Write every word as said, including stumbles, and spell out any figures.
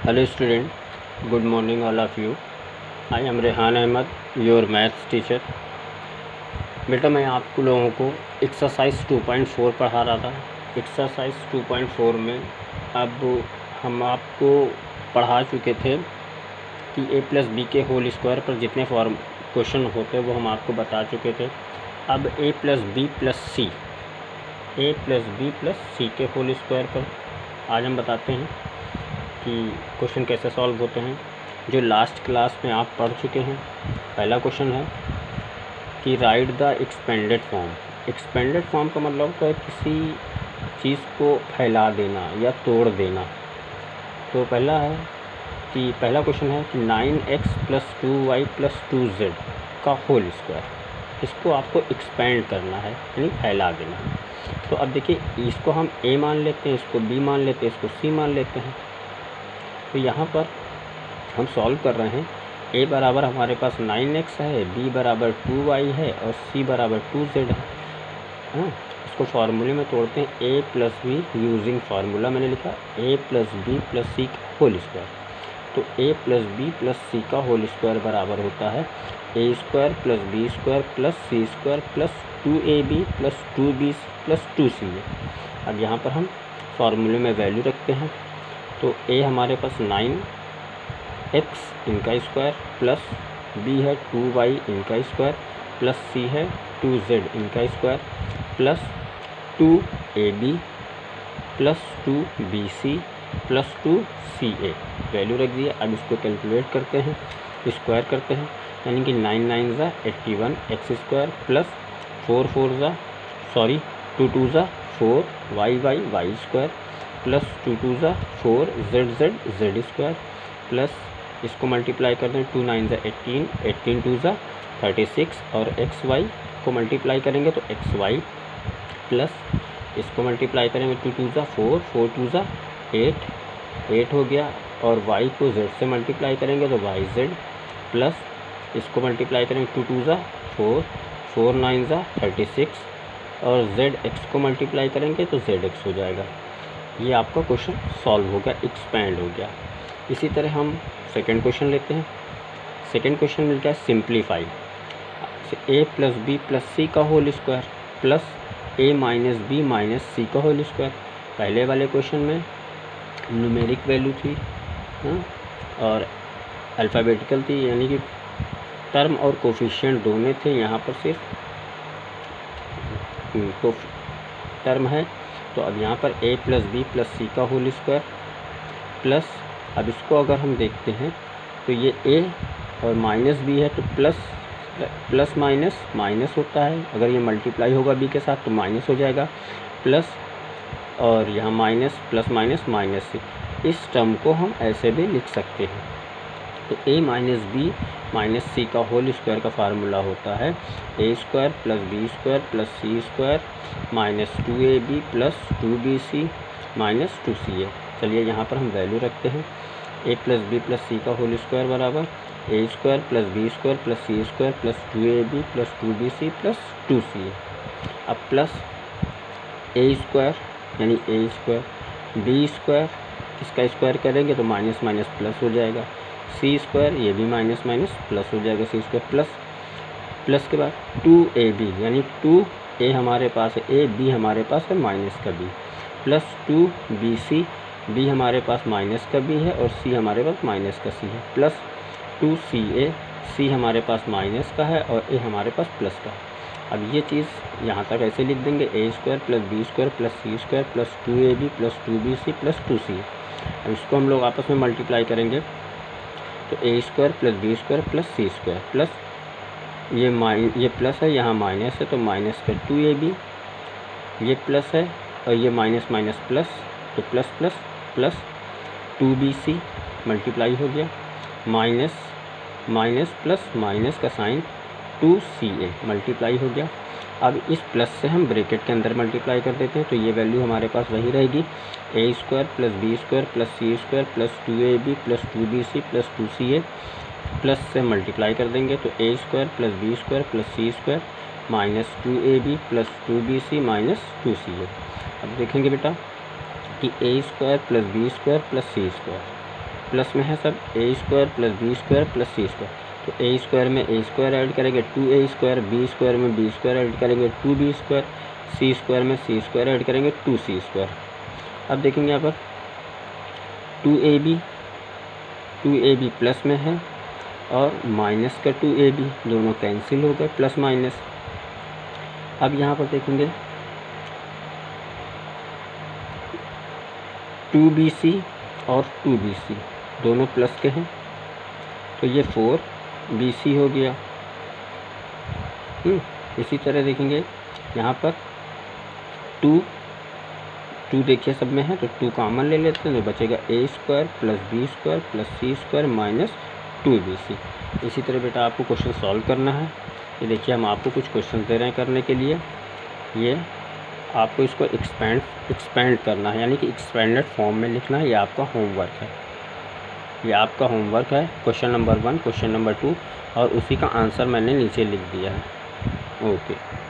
Hello student, good morning all of you. I am Rehan Ahmad, your maths teacher. बेटा मैं आपको लोगों को एक्सरसाइज टू पॉइंट फोर पढ़ा रहा था। एक्सरसाइज टू पॉइंट फोर में अब हम आपको पढ़ा चुके थे कि ए प्लस बी के होल स्क्वायर पर जितने फॉर्म क्वेश्चन होते हैं वो हम आपको बता चुके थे। अब A plus B plus C A plus B plus C के होल स्क्वायर पर आज हम बताते हैं कि क्वेश्चन कैसे सॉल्व होते हैं, जो लास्ट क्लास में आप पढ़ चुके हैं। पहला क्वेश्चन है कि write the expanded form. Expanded form का मतलब होता है किसी चीज़ को फैला देना या तोड़ देना। तो पहला है कि पहला क्वेश्चन है कि nine X plus two Y plus two Z का होल स्क्वायर, इसको आपको एक्सपेंड करना है यानी फैला देना। तो अब देखिए, इसको हम ए मान लेते हैं, इसको बी मान लेते हैं, इसको सी मान लेते हैं। तो यहाँ पर हम सॉल्व कर रहे हैं। ए बराबर हमारे पास नाइन एक्स है, बी बराबर टू वाई है और सी बराबर टू जेड है। हाँ, इसको फार्मूले में तोड़ते हैं। A plus B using formula मैंने लिखा A plus B plus C का होल स्क्वायर। तो A plus B plus C का होल स्क्वायर बराबर होता है A square plus B square plus C square plus two A B plus two B plus two C है। अब यहाँ पर हम फार्मूले में वैल्यू रखते हैं। तो ए हमारे पास नाइन एक्स इनका स्क्वायर प्लस बी है टू वाई इनका स्क्वायर प्लस सी है टू जेड इनका square plus two A B plus two B C plus two C A value रख दिया। अब इसको कैलकुलेट करते हैं, स्क्वायर करते हैं, यानी कि नाइन नाइन ज़ा eighty one X square plus four four ज़ा सॉरी टू टू ज़ा four Y Y Y square plus two two ज़ा four Z Z Z square plus इसको मल्टीप्लाई कर दें, टू नाइन ज़ा एटीन एटीन टू ज़ा thirty six और X Y को मल्टीप्लाई करेंगे तो एक्स वाई प्लस इसको मल्टीप्लाई करेंगे टू टू ज़ा फोर फोर टू ज़ा एट एट हो गया और वाई को जेड से मल्टीप्लाई करेंगे तो वाई जेड प्लस इसको मल्टीप्लाई करेंगे टू टू ज़ा फोर फोर नाइन ज़ा थर्टी सिक्स और जेड एक्स को मल्टीप्लाई करेंगे तो जेड एक्स हो जाएगा। ये आपका क्वेश्चन सॉल्व हो गया, एक्सपैंड हो गया। इसी तरह हम सेकेंड क्वेश्चन लेते हैं। सेकेंड क्वेश्चन मिल गया simplify A plus B plus C का whole square plus A minus B minus C का होल स्क्वायर। पहले वाले क्वेश्चन में न्यूमेरिक वैल्यू थी हाँ, और अल्फ़ाबेटिकल थी, यानी कि टर्म और कोफिशिएंट दोनों थे। यहाँ पर सिर्फ तो टर्म है। तो अब यहाँ पर a plus B plus C का होल स्क्वायर प्लस, अब इसको अगर हम देखते हैं तो ये a और माइनस b है तो प्लस प्लस माइनस माइनस होता है। अगर ये मल्टीप्लाई होगा b के साथ तो माइनस हो जाएगा प्लस, और यहाँ माइनस प्लस माइनस माइनस से इस टर्म को हम ऐसे भी लिख सकते हैं। तो a minus B minus C का होल स्क्वायर का फार्मूला होता है A square plus B square plus C square minus two A B plus two B C minus two C A. चलिए यहाँ पर हम वैल्यू रखते हैं। A plus B plus C का होल स्क्वायर बराबर A square plus B square plus C square plus two A B plus two B C plus two C A. अब plus A square यानी A square B square इसका square करेंगे तो minus minus plus हो जाएगा, सी square ये भी minus minus plus हो जाएगा, सी स्क्वायर प्लस प्लस के बाद टू ए बी यानी टू ए हमारे पास है, ए बी हमारे पास है माइनस का B plus two B C B हमारे पास माइनस का बी है और सी हमारे पास माइनस का सी है प्लस टू सी ए सी हमारे पास माइनस का है और ए हमारे पास प्लस का। अब ये चीज़ यहाँ तक ऐसे लिख देंगे A square plus B square plus C square plus two A B plus two B C plus two C. अब इसको हम लोग आपस में मल्टीप्लाई करेंगे तो A square plus B square plus C square plus ये माइ ये प्लस है, यहाँ माइनस है तो माइनस का टू ए बी, ये प्लस है और ये माइनस माइनस प्लस तो plus plus plus two B C multiply हो गया माइनस माइनस प्लस माइनस का sign two C A multiply हो गया। अब इस प्लस से हम ब्रैकेट के अंदर मल्टीप्लाई कर देते हैं तो ये वैल्यू हमारे पास वही रहेगी A square plus B square plus C square plus two A B plus two B C plus two C A. Plus से मल्टीप्लाई कर देंगे तो A square plus B square plus C square minus two A B plus two B C minus two C A. अब देखेंगे बेटा कि A square plus B square plus C square plus में है सब, A square plus B square plus C square. तो A square में A square add करेंगे two A square, B square में बी स्क्वायर ऐड करेंगे two B square, C square में C square add करेंगे टू सी स्क्वायर। अब देखेंगे यहाँ पर two A B, two A B plus में है और माइनस का टू ए बी, दोनों कैंसिल हो गए, प्लस माइनस। अब यहाँ पर देखेंगे टू बी सी और टू बी सी दोनों प्लस के हैं, तो ये फोर बी सी हो गया। हुँ? इसी तरह देखेंगे यहाँ पर टू टू देखिए सब में है, तो टू कॉमन ले लेते हैं, तो बचेगा A square plus B square plus C square minus two B C. इसी तरह बेटा आपको क्वेश्चन सॉल्व करना है। ये देखिए हम आपको कुछ क्वेश्चन दे रहे हैं करने के लिए, ये आपको इसको एक्सपेंड एक्सपेंड करना है, यानी कि एक्सपेंडेड फॉर्म में लिखना है। ये आपका होमवर्क है, ये आपका होमवर्क है। Question number one, question number two और उसी का आंसर मैंने नीचे लिख दिया है। ओके।